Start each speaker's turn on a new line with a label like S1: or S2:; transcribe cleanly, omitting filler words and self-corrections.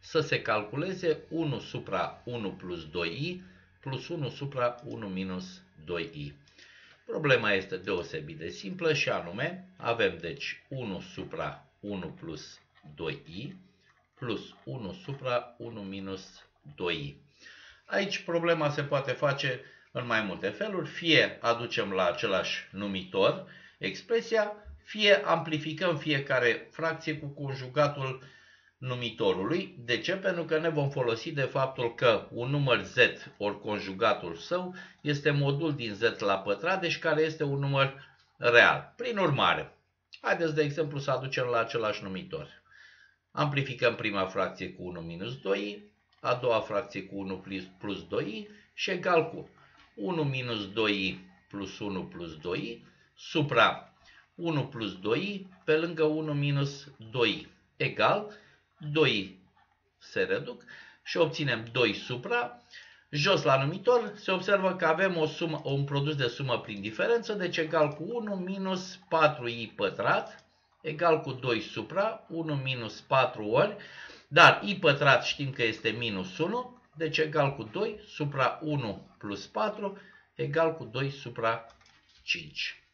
S1: să se calculeze 1 supra 1 plus 2i plus 1 supra 1 minus 2i. Problema este deosebit de simplă și anume avem deci 1 supra 1 plus 2i plus 1 supra 1 minus 2i. Aici problema se poate face în mai multe feluri, fie aducem la același numitor expresia, fie amplificăm fiecare fracție cu conjugatul numitorului. De ce? Pentru că ne vom folosi de faptul că un număr z ori conjugatul său este modul din z la pătrat, deci care este un număr real. Prin urmare, haideți de exemplu să aducem la același numitor. Amplificăm prima fracție cu 1 minus 2i, a doua fracție cu 1 plus 2i și egal cu 1 minus 2i plus 1 plus 2i supra 1 plus 2i pe lângă 1 minus 2i egal 2i se reduc și obținem 2 supra. Jos la numitor se observă că avem un produs de sumă prin diferență, deci egal cu 1 minus 4i pătrat egal cu 2 supra 1 minus 4 ori, dar i pătrat știm că este minus 1, deci egal cu 2 supra 1 plus 4 egal cu 2 supra 5.